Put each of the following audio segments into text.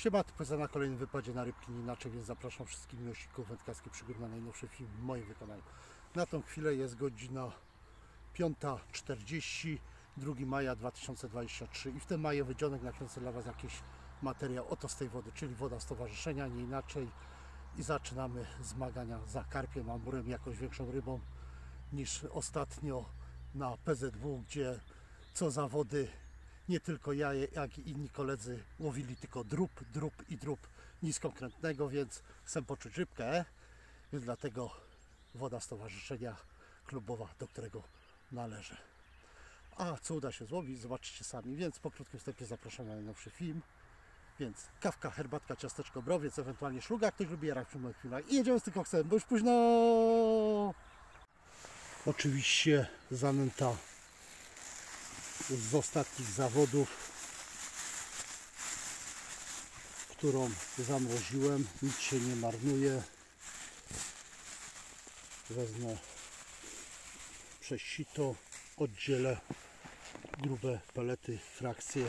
Siema, typoza na kolejnym wypadzie na rybki, nie inaczej, więc zapraszam wszystkich miłośników wędkarskich przygód na najnowszy film w moim wykonaniu. Na tą chwilę jest godzina 5:40, 2 maja 2023 i w tym maju wydzionek nakręcę dla Was jakiś materiał oto z tej wody, czyli woda stowarzyszenia, nie inaczej. I zaczynamy zmagania za karpiem, amurem, jakąś większą rybą niż ostatnio na PZW, gdzie co zawody nie tylko ja, jak i inni koledzy łowili tylko drób niskokrętnego, więc chcę poczuć rybkę, więc dlatego woda stowarzyszenia klubowa, do którego należę. A co uda się złowić, zobaczycie sami, więc po krótkim wstępie zapraszam na najnowszy film. Więc kawka, herbatka, ciasteczko, browiec, ewentualnie szluga, ktoś lubi jarać w moich filmach. I jedziemy z tym koksem, bo już późno. Oczywiście zanęta z ostatnich zawodów, którą zamroziłem, nic się nie marnuje. Wezmę przez sito, oddzielę grube pelety, frakcje,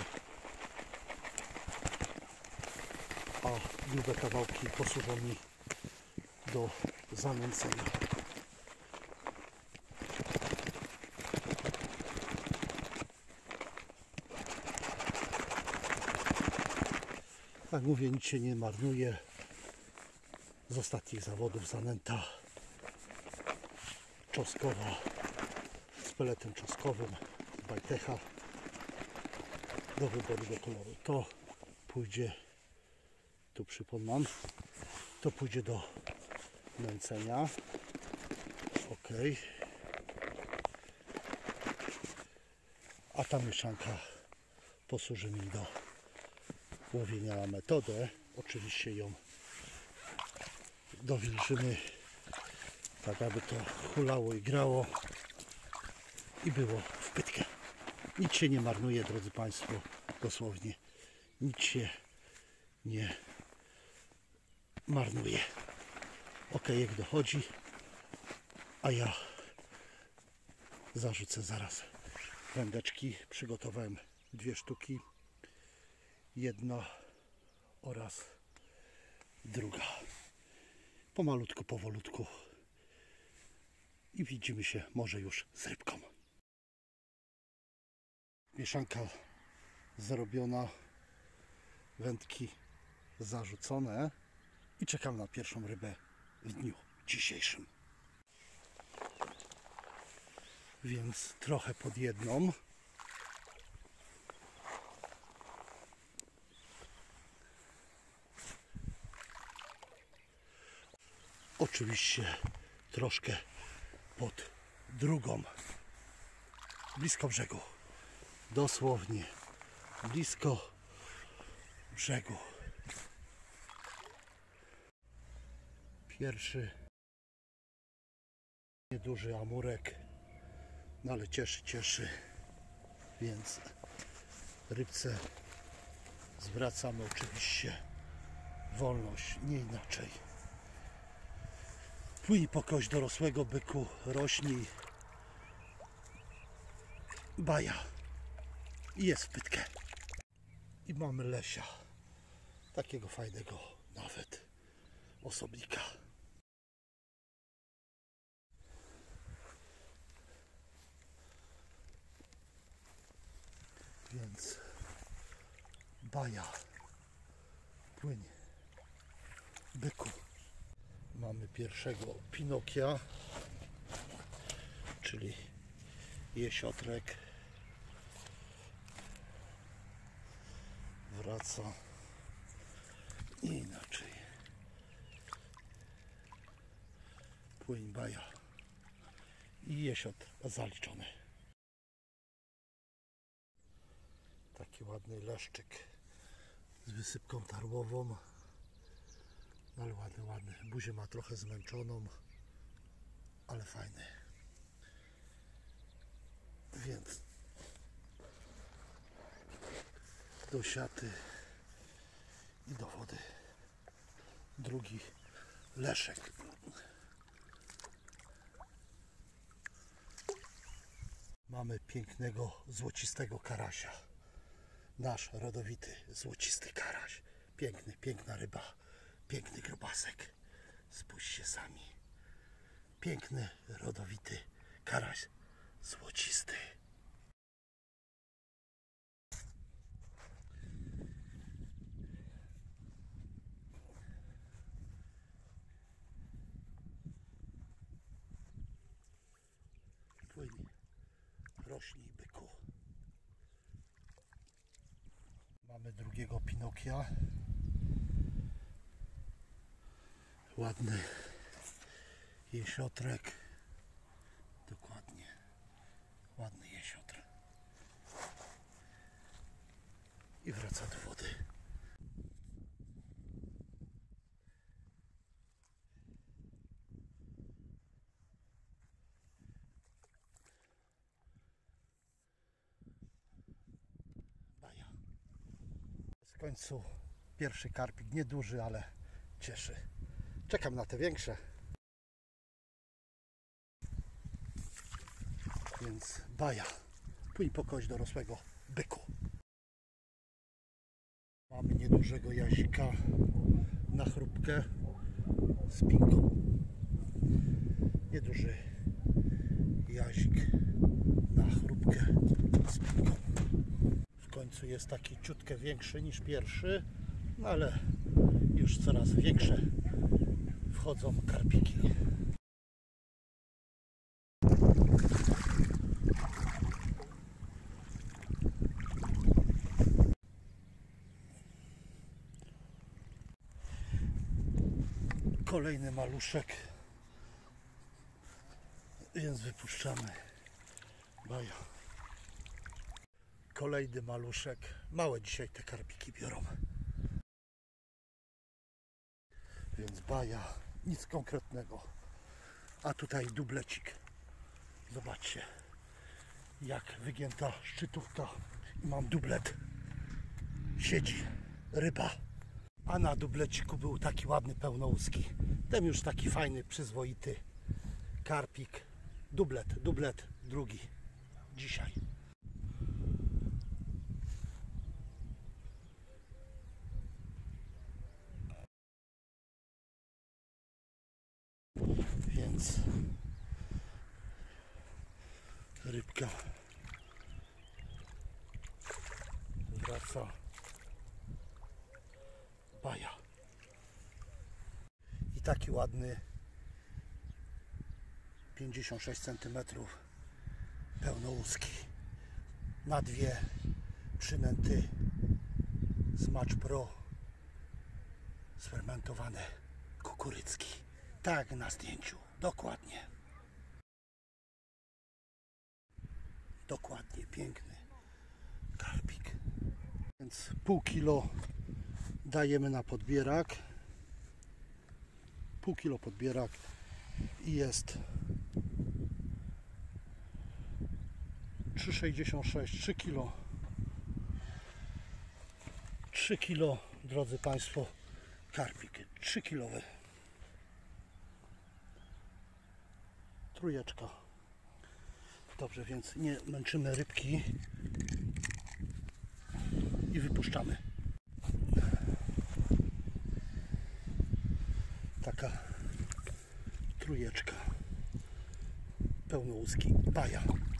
a grube kawałki posłużą mi do zanęcenia. Tak mówię, nic się nie marnuje. Z ostatnich zawodów zanęta czosnkowa z peletem czosnkowym z Bajtecha do wyboru, do koloru. To pójdzie, tu przypomnę, to pójdzie do nęcenia. Ok. A ta mieszanka posłuży mi do łowienia na metodę. Oczywiście ją dowilżymy tak, aby to hulało i grało i było w pytkę. Nic się nie marnuje, drodzy Państwo, dosłownie nic się nie marnuje. Ok, jak dochodzi, a ja zarzucę zaraz wędeczki. Przygotowałem 2 sztuki, jedna oraz druga. Pomalutku, powolutku i widzimy się może już z rybką. Mieszanka zrobiona, wędki zarzucone i czekam na pierwszą rybę w dniu dzisiejszym. Więc trochę pod jedną. Oczywiście troszkę pod drugą. Blisko brzegu. Dosłownie blisko brzegu. Pierwszy nieduży amurek, no ale cieszy, więc rybce zwracamy oczywiście wolność, nie inaczej. Płyń po kość dorosłego byku, rośnij, baja i jest w pytkę. I mamy lesia, takiego fajnego nawet osobnika. Więc baja, płyń, byku. Mamy pierwszego Pinokia, czyli jesiotrek. Wraca inaczej. Płyń, baja i jesiot zaliczony. Taki ładny leszczyk z wysypką tarłową. No ale ładny. Buzię ma trochę zmęczoną, ale fajny. Więc do siaty i do wody. Drugi leszek. Mamy pięknego, złocistego karasia. Nasz rodowity, złocisty karaś. Piękny, piękna ryba, piękny grubasek. Spójrzcie sami. Piękny, rodowity karaś złocisty. Płyń, rośnij, byku. Mamy drugiego Pinokia. Ładny jesiotrek. Dokładnie. Ładny jesiotr. I wraca do wody. Baja. W końcu pierwszy karpik. Nieduży, ale cieszy. Czekam na te większe. Więc baja. Płyń po kość dorosłego byku. Mamy niedużego jazika na chrupkę z pinką. Nieduży jazik na chrupkę z pinką. W końcu jest taki ciutkę większy niż pierwszy, no ale już coraz większe wchodzą karpiki. Kolejny maluszek, więc wypuszczamy baja. Kolejny maluszek. Małe dzisiaj te karpiki biorą. Więc baja, nic konkretnego. A tutaj dublecik. Zobaczcie, jak wygięta szczytówka. I mam dublet. Siedzi ryba. A na dubleciku był taki ładny pełnołuski. Ten już taki fajny, przyzwoity karpik. Dublet drugi dzisiaj. Więc rybka wraca. Baja. I taki ładny 56 cm pełnołuski. Na dwie przynęty Smacz Pro sfermentowane kukurydzki. Tak na zdjęciu. Dokładnie. Dokładnie. Piękny karpik. Więc pół kilo dajemy na podbierak. Pół kilo podbierak i jest 3,66, 3 kilo. 3 kilo, drodzy Państwo, karpik. 3 kilowy. Trójeczka. Dobrze, więc nie męczymy rybki i wypuszczamy. Taka trójeczka. Pełnołuski baja.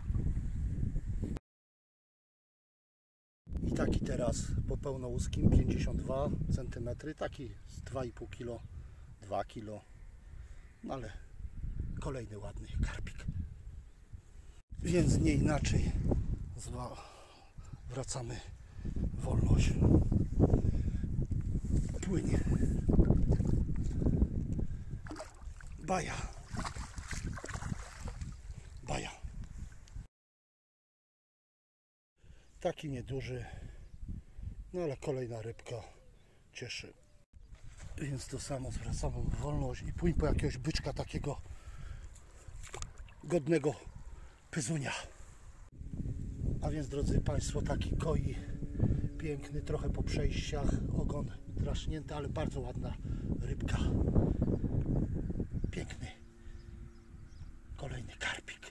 I taki teraz po pełnołuskim 52 cm, taki z 2,5 kg, 2 kg, no ale kolejny ładny karpik. Więc nie inaczej wracamy wolność. Płynie. Baja. Baja. Taki nieduży, no ale kolejna rybka cieszy. Więc to samo, zwracamy wolność i płyń po jakiegoś byczka takiego godnego pyzunia. A więc, drodzy Państwo, taki koi piękny, trochę po przejściach, ogon draśnięty, ale bardzo ładna rybka. Piękny. Kolejny karpik.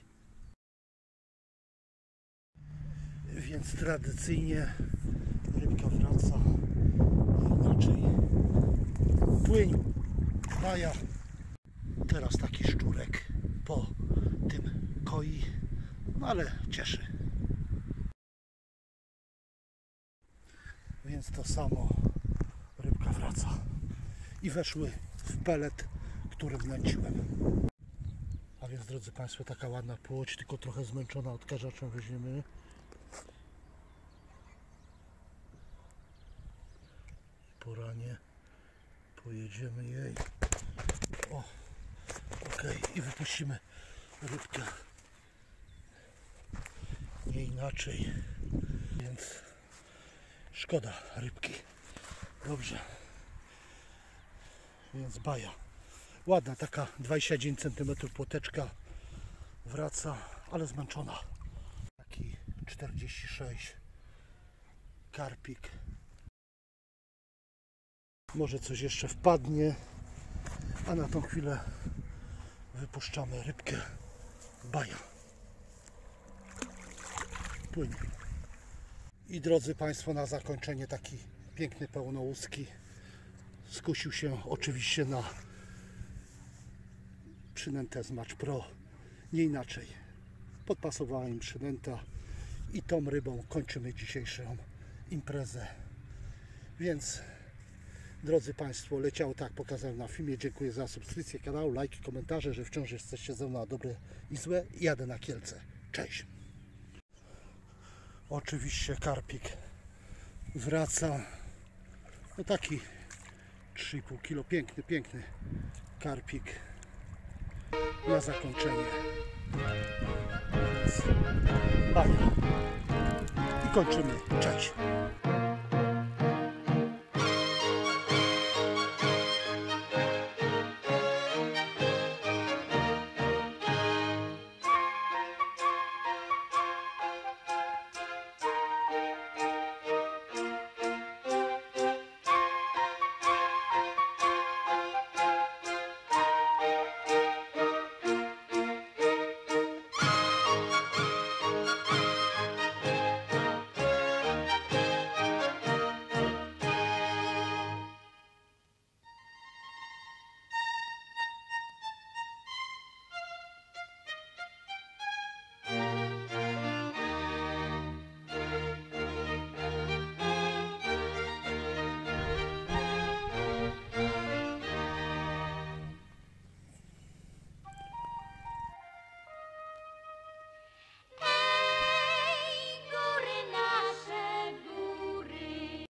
Więc tradycyjnie rybka wraca inaczej. Płyń, baja. Teraz taki szczurek po tym koi, no ale cieszy. Więc to samo rybka wraca. I weszły w pelet, którym nęciłem. A więc, drodzy Państwo, taka ładna płoć, tylko trochę zmęczona, odkażaczem weźmiemy. Poranie pojedziemy jej. O, ok, i wypuścimy rybkę. Nie inaczej, więc szkoda rybki. Dobrze, więc baja. Ładna, taka 29 cm płoteczka wraca, ale zmęczona. Taki 46 karpik. Może coś jeszcze wpadnie, a na tą chwilę wypuszczamy rybkę. Baja. Płynie. I drodzy Państwo, na zakończenie taki piękny pełnołuski. Skusił się oczywiście na przynętę z Match Pro. Nie inaczej. Podpasowała im przynęta i tą rybą kończymy dzisiejszą imprezę. Więc drodzy Państwo, leciało tak, pokazałem na filmie. Dziękuję za subskrypcję kanału, lajki, komentarze, że wciąż jesteście ze mną na dobre i złe. Jadę na Kielce. Cześć! Oczywiście karpik wraca. No taki 3,5 kg. Piękny, piękny karpik na zakończenie. Więc, i kończymy. Cześć!